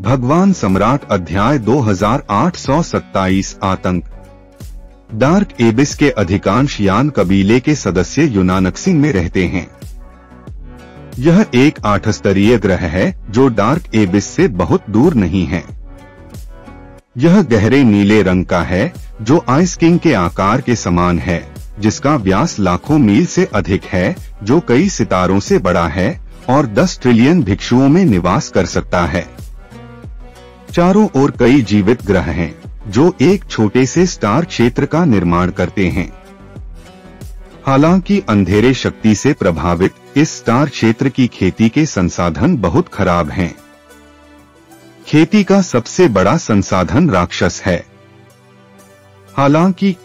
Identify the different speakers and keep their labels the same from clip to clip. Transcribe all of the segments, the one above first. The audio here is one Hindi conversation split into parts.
Speaker 1: भगवान सम्राट अध्याय 2827 आतंक। डार्क एबिस के अधिकांश यान कबीले के सदस्य यूनानक्सिंग में रहते हैं। यह एक 8 स्तरीय ग्रह है जो डार्क एबिस से बहुत दूर नहीं है। यह गहरे नीले रंग का है जो आइस किंग के आकार के समान है, जिसका व्यास लाखों मील से अधिक है, जो कई सितारों से बड़ा है और 10 ट्रिलियन भिक्षुओं में निवास कर सकता है। चारों ओर कई जीवित ग्रह हैं जो एक छोटे से स्टार क्षेत्र का निर्माण करते हैं। हालांकि अंधेरे शक्ति से प्रभावित इस स्टार क्षेत्र की खेती के संसाधन बहुत खराब हैं। खेती का सबसे बड़ा संसाधन राक्षस है। हालांकि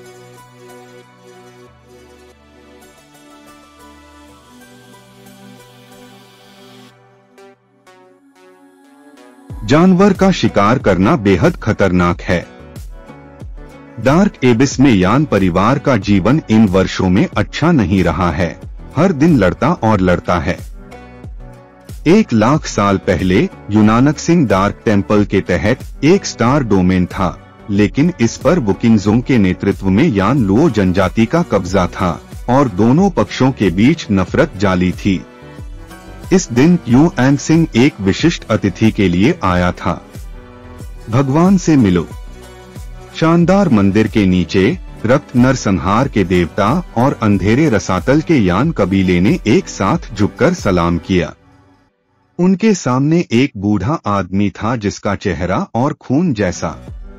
Speaker 1: जानवर का शिकार करना बेहद खतरनाक है। डार्क एबिस में यान परिवार का जीवन इन वर्षों में अच्छा नहीं रहा है। हर दिन लड़ता और लड़ता है। 1 लाख साल पहले यूनानक्सिंग डार्क टेम्पल के तहत एक स्टार डोमेन था, लेकिन इस पर वुकिंगजों के नेतृत्व में यान लुओ जनजाति का कब्जा था और दोनों पक्षों के बीच नफरत जाली थी। इस दिन यूएनसिंग एक विशिष्ट अतिथि के लिए आया था। भगवान से मिलो। शानदार मंदिर के नीचे रक्त नरसंहार के देवता और अंधेरे रसातल के यान कबीले ने एक साथ झुककर सलाम किया। उनके सामने एक बूढ़ा आदमी था जिसका चेहरा और खून जैसा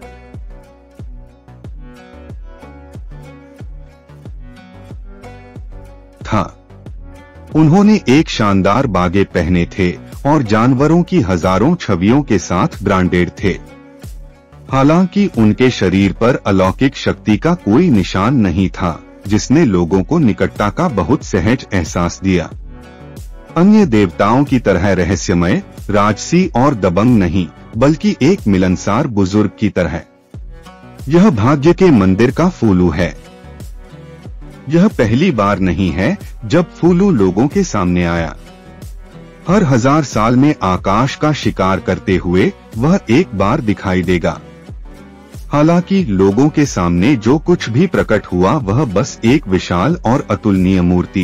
Speaker 1: था। उन्होंने एक शानदार बागे पहने थे और जानवरों की हजारों छवियों के साथ ब्रांडेड थे। हालांकि उनके शरीर पर अलौकिक शक्ति का कोई निशान नहीं था, जिसने लोगों को निकटता का बहुत सहज एहसास दिया। अन्य देवताओं की तरह रहस्यमय, राजसी और दबंग नहीं, बल्कि एक मिलनसार बुजुर्ग की तरह। यह भाग्य के मंदिर का फूलू है। यह पहली बार नहीं है जब फूलू लोगों के सामने आया। हर 1000 साल में आकाश का शिकार करते हुए वह एक बार दिखाई देगा। हालांकि लोगों के सामने जो कुछ भी प्रकट हुआ वह बस एक विशाल और अतुलनीय मूर्ति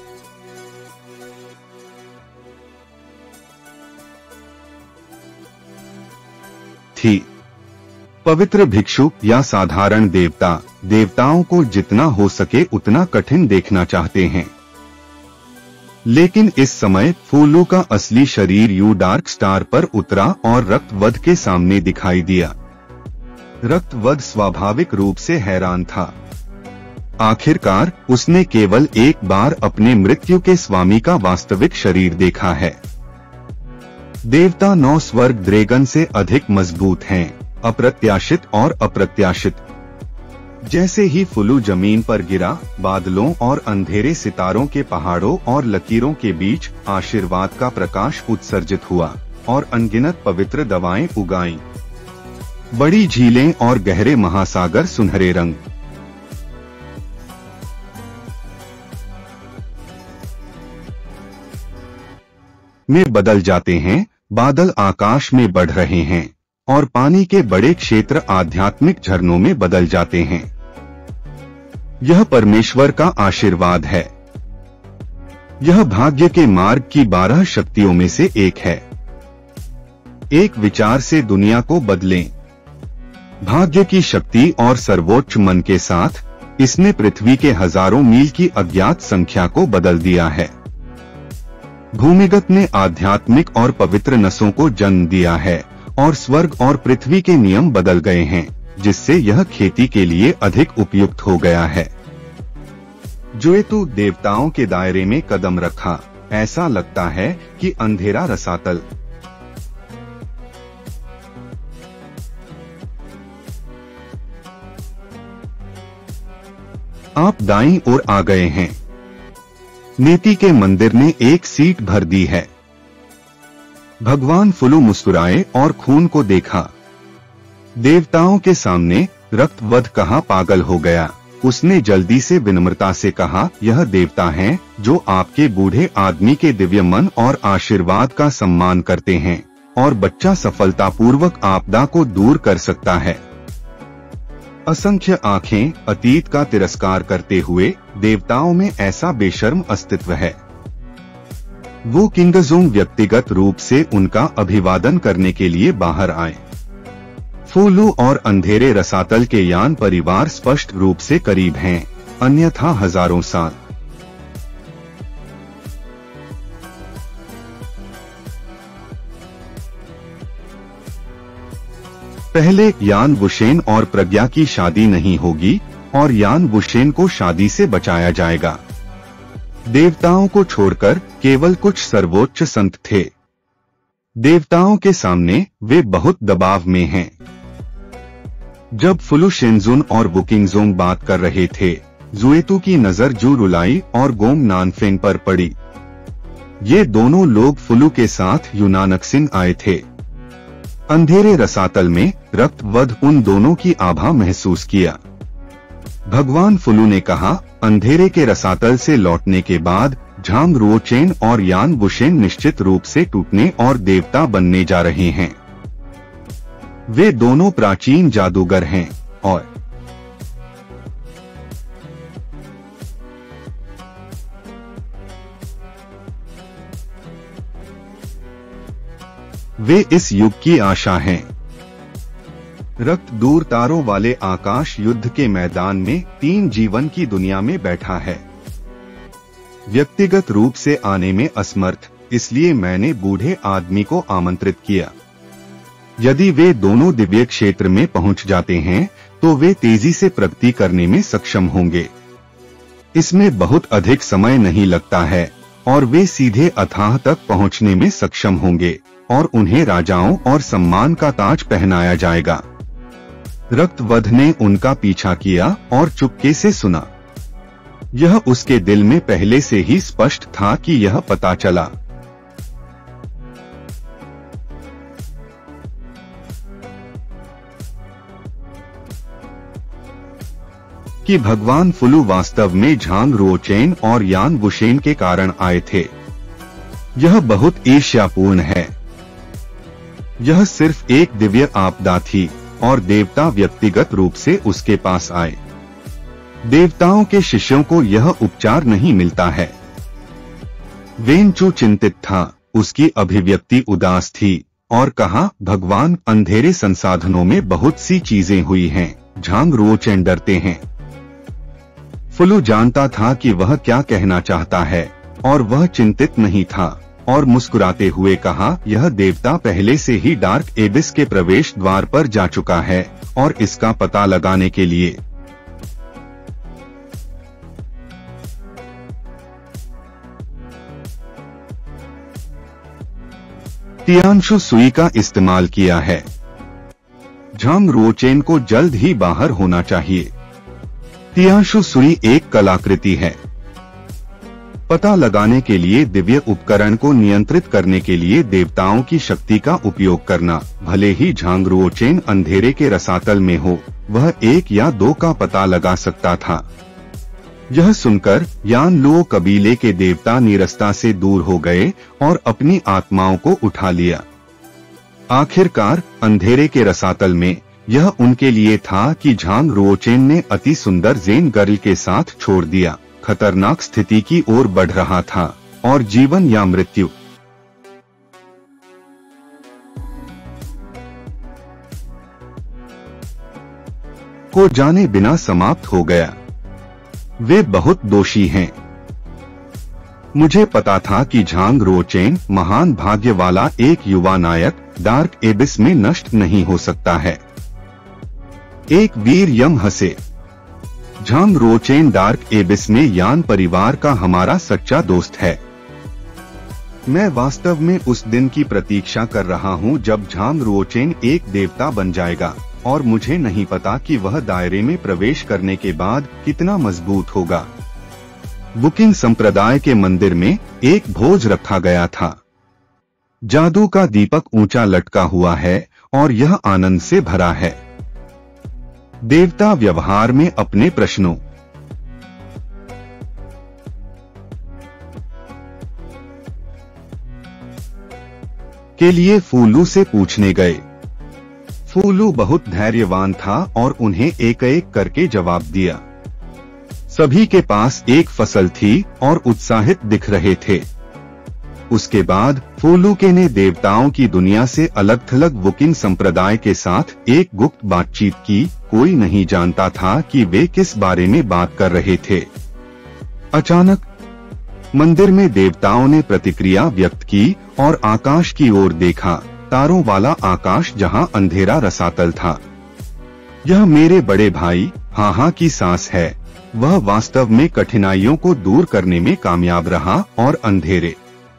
Speaker 1: थी। पवित्र भिक्षु या साधारण देवता देवताओं को जितना हो सके उतना कठिन देखना चाहते हैं, लेकिन इस समय फूलू का असली शरीर यू डार्क स्टार पर उतरा और रक्तवध के सामने दिखाई दिया। रक्तवध स्वाभाविक रूप से हैरान था। आखिरकार उसने केवल एक बार अपने मृत्यु के स्वामी का वास्तविक शरीर देखा है। देवता 9 स्वर्ग ड्रैगन से अधिक मजबूत हैं, अप्रत्याशित और अप्रत्याशित। जैसे ही फुलू जमीन पर गिरा, बादलों और अंधेरे सितारों के पहाड़ों और लकीरों के बीच आशीर्वाद का प्रकाश उत्सर्जित हुआ और अनगिनत पवित्र दवाएं उगाईं। बड़ी झीलें और गहरे महासागर सुनहरे रंग में बदल जाते हैं। बादल आकाश में बढ़ रहे हैं और पानी के बड़े क्षेत्र आध्यात्मिक झरनों में बदल जाते हैं। यह परमेश्वर का आशीर्वाद है। यह भाग्य के मार्ग की 12 शक्तियों में से एक है। एक विचार से दुनिया को बदलें। भाग्य की शक्ति और सर्वोच्च मन के साथ इसने पृथ्वी के हजारों मील की अज्ञात संख्या को बदल दिया है। भूमिगत ने आध्यात्मिक और पवित्र नसों को जन्म दिया है और स्वर्ग और पृथ्वी के नियम बदल गए हैं, जिससे यह खेती के लिए अधिक उपयुक्त हो गया है। जोएतु देवताओं के दायरे में कदम रखा। ऐसा लगता है कि अंधेरा रसातल आप दाईं ओर आ गए हैं। नीति के मंदिर ने एक सीट भर दी है। भगवान फुलू मुस्कुराए और खून को देखा। देवताओं के सामने रक्तवध कहाँ पागल हो गया। उसने जल्दी से विनम्रता से कहा, यह देवता हैं जो आपके बूढ़े आदमी के दिव्य मन और आशीर्वाद का सम्मान करते हैं और बच्चा सफलतापूर्वक आपदा को दूर कर सकता है। असंख्य आंखें अतीत का तिरस्कार करते हुए देवताओं में ऐसा बेशर्म अस्तित्व है। वो किंगजोंग व्यक्तिगत रूप से उनका अभिवादन करने के लिए बाहर आए। फूलू और अंधेरे रसातल के यान परिवार स्पष्ट रूप से करीब हैं, अन्यथा हजारों साल। पहले यान वुशेन और प्रज्ञा की शादी नहीं होगी और यान वुशेन को शादी से बचाया जाएगा। देवताओं को छोड़कर केवल कुछ सर्वोच्च संत थे। देवताओं के सामने वे बहुत दबाव में हैं। जब फुलू शेनजुन और वुकिंगजोंग बात कर रहे थे, जुएतू की नजर जू रुलाई और गोम नानफेंग पर पड़ी। ये दोनों लोग फुलू के साथ यूनानक्सिन आए थे। अंधेरे रसातल में रक्तवध उन दोनों की आभा महसूस किया। भगवान फुलू ने कहा, अंधेरे के रसातल से लौटने के बाद झांग रुओचेन और यान वुशेन निश्चित रूप से टूटने और देवता बनने जा रहे हैं। वे दोनों प्राचीन जादूगर हैं और वे इस युग की आशा हैं। रक्त दूर तारों वाले आकाश युद्ध के मैदान में 3 जीवन की दुनिया में बैठा है। व्यक्तिगत रूप से आने में असमर्थ, इसलिए मैंने बूढ़े आदमी को आमंत्रित किया। यदि वे दोनों दिव्य क्षेत्र में पहुंच जाते हैं तो वे तेजी से प्रगति करने में सक्षम होंगे। इसमें बहुत अधिक समय नहीं लगता है और वे सीधे अथाह तक पहुंचने में सक्षम होंगे और उन्हें राजाओं और सम्मान का ताज पहनाया जाएगा। रक्तवध ने उनका पीछा किया और चुपके से सुना। यह उसके दिल में पहले से ही स्पष्ट था कि यह पता चला कि भगवान फुलू वास्तव में झांग रुओचेन और यान वुशेन के कारण आए थे। यह बहुत ईर्ष्यापूर्ण है। यह सिर्फ एक दिव्य आपदा थी और देवता व्यक्तिगत रूप से उसके पास आए। देवताओं के शिष्यों को यह उपचार नहीं मिलता है। वेनचू चिंतित था, उसकी अभिव्यक्ति उदास थी और कहा, भगवान, अंधेरे संसाधनों में बहुत सी चीजें हुई हैं, झांग रुओचेन डरते हैं। फुलू जानता था कि वह क्या कहना चाहता है और वह चिंतित नहीं था और मुस्कुराते हुए कहा, यह देवता पहले से ही डार्क एबिस के प्रवेश द्वार पर जा चुका है और इसका पता लगाने के लिए तियानशु सुई का इस्तेमाल किया है। झांग रुओचेन को जल्द ही बाहर होना चाहिए। तियानशु सुई एक कलाकृति है। पता लगाने के लिए दिव्य उपकरण को नियंत्रित करने के लिए देवताओं की शक्ति का उपयोग करना। भले ही झांग रुओचेन अंधेरे के रसातल में हो, वह 1 या 2 का पता लगा सकता था। यह सुनकर यान लुओ कबीले के देवता नीरसता से दूर हो गए और अपनी आत्माओं को उठा लिया। आखिरकार अंधेरे के रसातल में यह उनके लिए था कि झांग रुओचेन ने अति सुंदर जेन गर्ल के साथ छोड़ दिया। खतरनाक स्थिति की ओर बढ़ रहा था और जीवन या मृत्यु को जाने बिना समाप्त हो गया। वे बहुत दोषी हैं। मुझे पता था कि झांग रुओचेन, महान भाग्य वाला एक युवा नायक, डार्क एबिस में नष्ट नहीं हो सकता है। एक वीर यम हंसे। झांग रुओचेन डार्क एबिस में यान परिवार का हमारा सच्चा दोस्त है। मैं वास्तव में उस दिन की प्रतीक्षा कर रहा हूं जब झांग रुओचेन एक देवता बन जाएगा और मुझे नहीं पता कि वह दायरे में प्रवेश करने के बाद कितना मजबूत होगा। बुकिंग संप्रदाय के मंदिर में एक भोज रखा गया था। जादू का दीपक ऊंचा लटका हुआ है और यह आनंद से भरा है। देवता व्यवहार में अपने प्रश्नों के लिए फूलू से पूछने गए। फूलू बहुत धैर्यवान था और उन्हें एक एक करके जवाब दिया। सभी के पास एक फसल थी और उत्साहित दिख रहे थे। उसके बाद फूलूके ने देवताओं की दुनिया से अलग थलग वुकिन संप्रदाय के साथ एक गुप्त बातचीत की। कोई नहीं जानता था कि वे किस बारे में बात कर रहे थे। अचानक मंदिर में देवताओं ने प्रतिक्रिया व्यक्त की और आकाश की ओर देखा। तारों वाला आकाश जहां अंधेरा रसातल था। यह मेरे बड़े भाई हाहा की सांस है। वह वास्तव में कठिनाइयों को दूर करने में कामयाब रहा और अंधेरे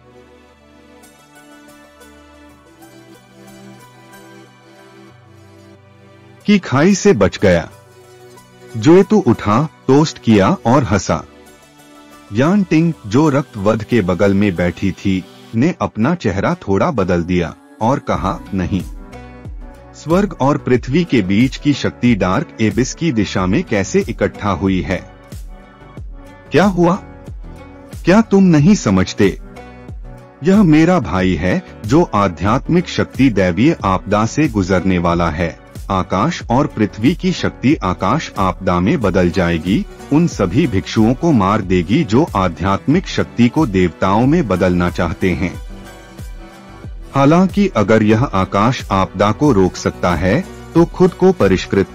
Speaker 1: की खाई से बच गया। जोएतु उठा, टोस्ट किया और हंसा। यान टिंग, जो रक्तवध के बगल में बैठी थी, ने अपना चेहरा थोड़ा बदल दिया और कहा, नहीं। स्वर्ग और पृथ्वी के बीच की शक्ति डार्क एबिस की दिशा में कैसे इकट्ठा हुई है? क्या हुआ? क्या तुम नहीं समझते? यह मेरा भाई है जो आध्यात्मिक शक्ति दैवीय आपदा से गुजरने वाला है। आकाश और पृथ्वी की शक्ति आकाश आपदा में बदल जाएगी, उन सभी भिक्षुओं को मार देगी जो आध्यात्मिक शक्ति को देवताओं में बदलना चाहते हैं। हालांकि अगर यह आकाश आपदा को रोक सकता है तो खुद को परिष्कृत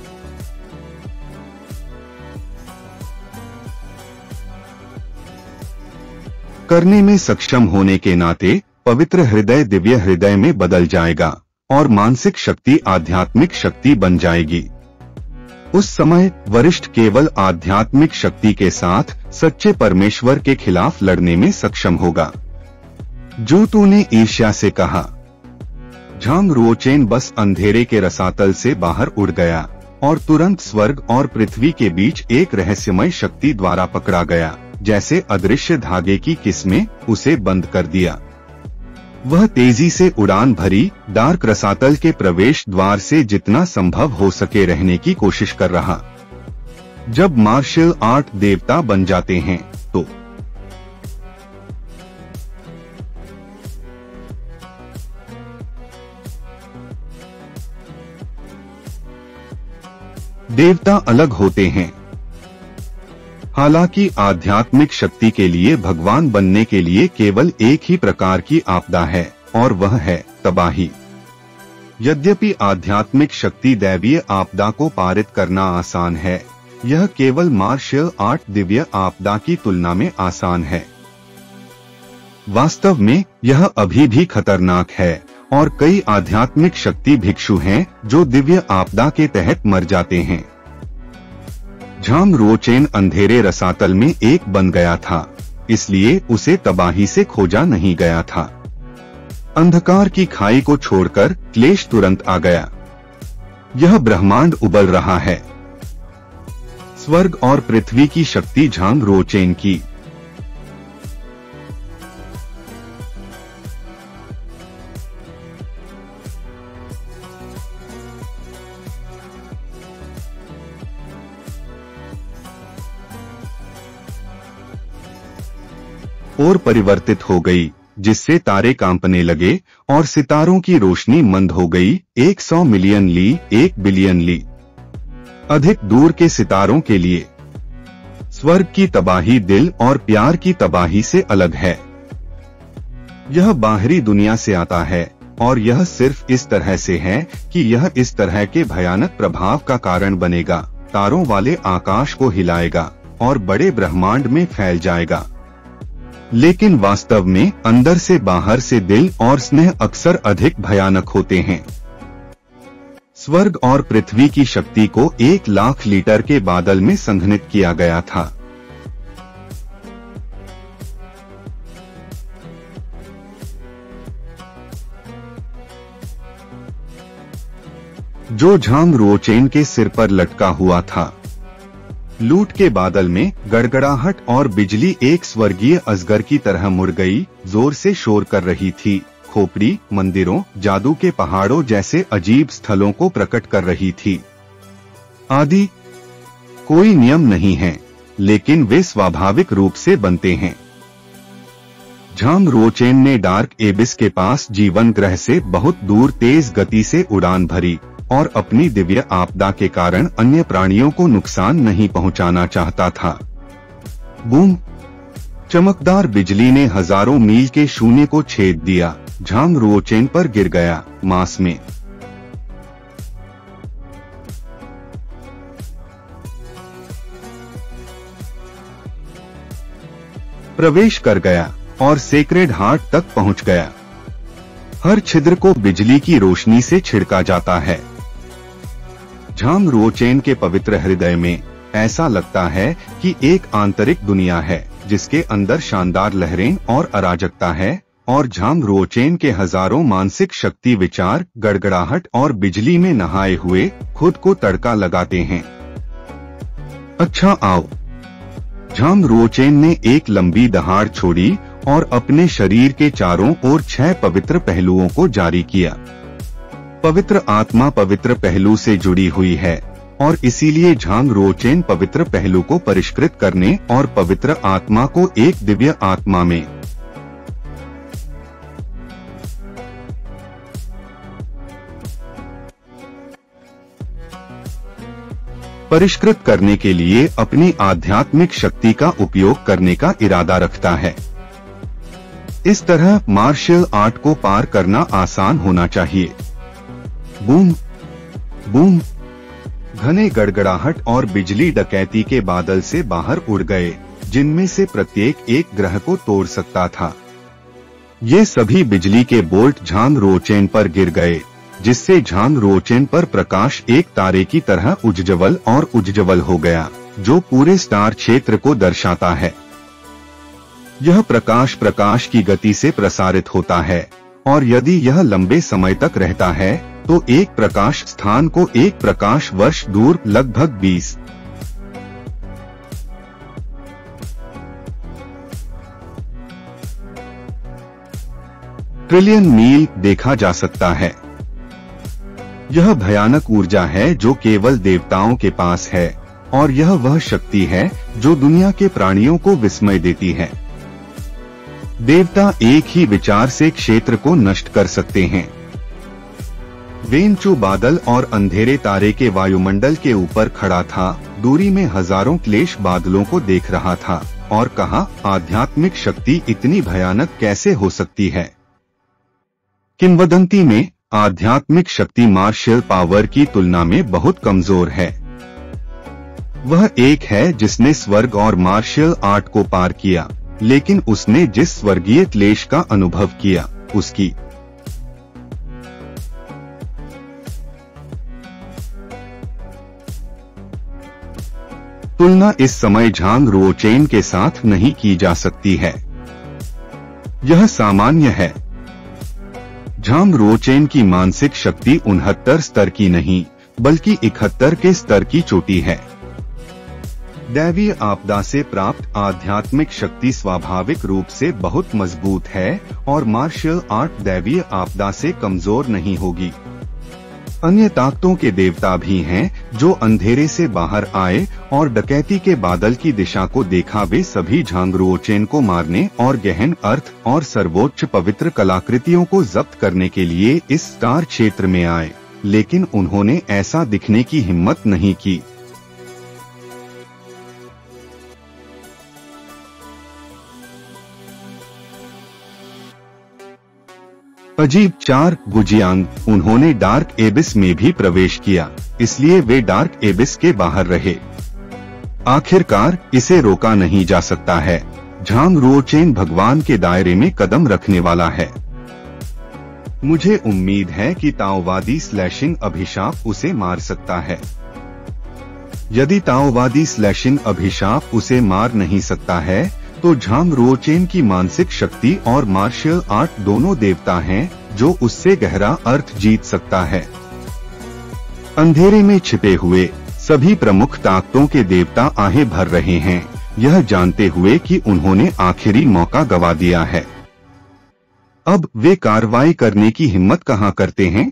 Speaker 1: करने में सक्षम होने के नाते पवित्र हृदय दिव्य हृदय में बदल जाएगा और मानसिक शक्ति आध्यात्मिक शक्ति बन जाएगी। उस समय वरिष्ठ केवल आध्यात्मिक शक्ति के साथ सच्चे परमेश्वर के खिलाफ लड़ने में सक्षम होगा। जोतु ने ईर्ष्या से कहा। झांग रुओचेन बस अंधेरे के रसातल से बाहर उड़ गया और तुरंत स्वर्ग और पृथ्वी के बीच एक रहस्यमय शक्ति द्वारा पकड़ा गया, जैसे अदृश्य धागे की किस्में उसे बंद कर दिया। वह तेजी से उड़ान भरी, डार्क रसातल के प्रवेश द्वार से जितना संभव हो सके रहने की कोशिश कर रहा। जब मार्शल आर्ट देवता बन जाते हैं तो देवता अलग होते हैं। हालांकि आध्यात्मिक शक्ति के लिए भगवान बनने के लिए केवल एक ही प्रकार की आपदा है और वह है तबाही। यद्यपि आध्यात्मिक शक्ति दैवीय आपदा को पारित करना आसान है, यह केवल मार्शल आर्ट दिव्य आपदा की तुलना में आसान है। वास्तव में यह अभी भी खतरनाक है और कई आध्यात्मिक शक्ति भिक्षु हैं जो दिव्य आपदा के तहत मर जाते हैं। झांग रुओचेन अंधेरे रसातल में एक बन गया था, इसलिए उसे तबाही से खोजा नहीं गया था। अंधकार की खाई को छोड़कर क्लेश तुरंत आ गया। यह ब्रह्मांड उबल रहा है। स्वर्ग और पृथ्वी की शक्ति झांग रुओचेन की। और परिवर्तित हो गई, जिससे तारे कांपने लगे और सितारों की रोशनी मंद हो गई। 100 मिलियन ली, 1 बिलियन ली अधिक दूर के सितारों के लिए स्वर्ग की तबाही दिल और प्यार की तबाही से अलग है। यह बाहरी दुनिया से आता है और यह सिर्फ इस तरह से है कि यह इस तरह के भयानक प्रभाव का कारण बनेगा। तारों वाले आकाश को हिलाएगा और बड़े ब्रह्मांड में फैल जाएगा। लेकिन वास्तव में अंदर से बाहर से दिल और स्नेह अक्सर अधिक भयानक होते हैं। स्वर्ग और पृथ्वी की शक्ति को 1 लाख लीटर के बादल में संघनित किया गया था। जो झांग रुओचेन के सिर पर लटका हुआ था। लूट के बादल में गड़गड़ाहट और बिजली एक स्वर्गीय अजगर की तरह मुड़ गई, जोर से शोर कर रही थी। खोपड़ी, मंदिरों, जादू के पहाड़ों जैसे अजीब स्थलों को प्रकट कर रही थी। आदि कोई नियम नहीं है, लेकिन वे स्वाभाविक रूप से बनते हैं। झांग-रोचेन ने डार्क एबिस के पास जीवन ग्रह से बहुत दूर तेज गति से उड़ान भरी और अपनी दिव्य आपदा के कारण अन्य प्राणियों को नुकसान नहीं पहुंचाना चाहता था। बूम! चमकदार बिजली ने हजारों मील के शून्य को छेद दिया, झांग-रोचेन पर गिर गया, मास में प्रवेश कर गया और सेक्रेड हार्ट तक पहुंच गया। हर छिद्र को बिजली की रोशनी से छिड़का जाता है। झांग-रोचेन के पवित्र हृदय में ऐसा लगता है कि एक आंतरिक दुनिया है जिसके अंदर शानदार लहरें और अराजकता है, और झांग-रोचेन के हजारों मानसिक शक्ति विचार गड़गड़ाहट और बिजली में नहाए हुए खुद को तड़का लगाते हैं। अच्छा आओ। झांग-रोचेन ने एक लंबी दहाड़ छोड़ी और अपने शरीर के चारों ओर 6 पवित्र पहलुओं को जारी किया। पवित्र आत्मा पवित्र पहलू से जुड़ी हुई है और इसीलिए झांग-रोचेन पवित्र पहलू को परिष्कृत करने और पवित्र आत्मा को एक दिव्य आत्मा में परिष्कृत करने के लिए अपनी आध्यात्मिक शक्ति का उपयोग करने का इरादा रखता है। इस तरह मार्शल आर्ट को पार करना आसान होना चाहिए। Boom boom! घने गड़गड़ाहट और बिजली डकैती के बादल से बाहर उड़ गए, जिनमें से प्रत्येक एक ग्रह को तोड़ सकता था। ये सभी बिजली के बोल्ट झांग-रोचेन पर गिर गए, जिससे झांग-रोचेन पर प्रकाश एक तारे की तरह उज्ज्वल और उज्ज्वल हो गया, जो पूरे स्टार क्षेत्र को दर्शाता है। यह प्रकाश की गति से प्रसारित होता है, और यदि यह लंबे समय तक रहता है तो एक प्रकाश स्थान को एक प्रकाश वर्ष दूर लगभग 20 ट्रिलियन मील देखा जा सकता है। यह भयानक ऊर्जा है जो केवल देवताओं के पास है, और यह वह शक्ति है जो दुनिया के प्राणियों को विस्मय देती है। देवता एक ही विचार से क्षेत्र को नष्ट कर सकते हैं। वेनचू बादल और अंधेरे तारे के वायुमंडल के ऊपर खड़ा था, दूरी में हजारों क्लेश बादलों को देख रहा था और कहा, आध्यात्मिक शक्ति इतनी भयानक कैसे हो सकती है। किंवदंती में आध्यात्मिक शक्ति मार्शल पावर की तुलना में बहुत कमजोर है। वह एक है जिसने स्वर्ग और मार्शल आर्ट को पार किया, लेकिन उसने जिस स्वर्गीय क्लेश का अनुभव किया, उसकी तुलना इस समय झांग-रोचेन के साथ नहीं की जा सकती है। यह सामान्य है। झांग-रोचेन की मानसिक शक्ति 69 स्तर की नहीं, बल्कि 71 के स्तर की चोटी है। दैवीय आपदा से प्राप्त आध्यात्मिक शक्ति स्वाभाविक रूप से बहुत मजबूत है, और मार्शल आर्ट दैवीय आपदा से कमजोर नहीं होगी। अन्य ताकतों के देवता भी हैं जो अंधेरे से बाहर आए और डकैती के बादल की दिशा को देखा। वे सभी झांग-रोचेन को मारने और गहन अर्थ और सर्वोच्च पवित्र कलाकृतियों को जब्त करने के लिए इस स्टार क्षेत्र में आए, लेकिन उन्होंने ऐसा दिखने की हिम्मत नहीं की। अजीब 4 गुजियांग, उन्होंने डार्क एबिस में भी प्रवेश किया, इसलिए वे डार्क एबिस के बाहर रहे। आखिरकार इसे रोका नहीं जा सकता है। झांग-रोचेन भगवान के दायरे में कदम रखने वाला है। मुझे उम्मीद है कि ताओवादी स्लैशिंग अभिशाप उसे मार सकता है। यदि ताओवादी स्लैशिंग अभिशाप उसे मार नहीं सकता है, तो झांग-रोचेन की मानसिक शक्ति और मार्शल आर्ट दोनों देवता हैं जो उससे गहरा अर्थ जीत सकता है। अंधेरे में छिपे हुए सभी प्रमुख ताकतों के देवता आहें भर रहे हैं, यह जानते हुए कि उन्होंने आखिरी मौका गवा दिया है। अब वे कार्रवाई करने की हिम्मत कहां करते हैं?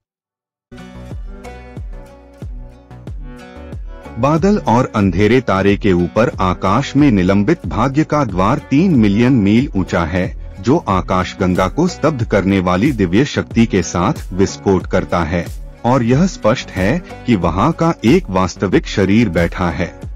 Speaker 1: बादल और अंधेरे तारे के ऊपर आकाश में निलंबित भाग्य का द्वार 3 मिलियन मील ऊंचा है, जो आकाशगंगा को स्तब्ध करने वाली दिव्य शक्ति के साथ विस्फोट करता है, और यह स्पष्ट है कि वहाँ का एक वास्तविक शरीर बैठा है।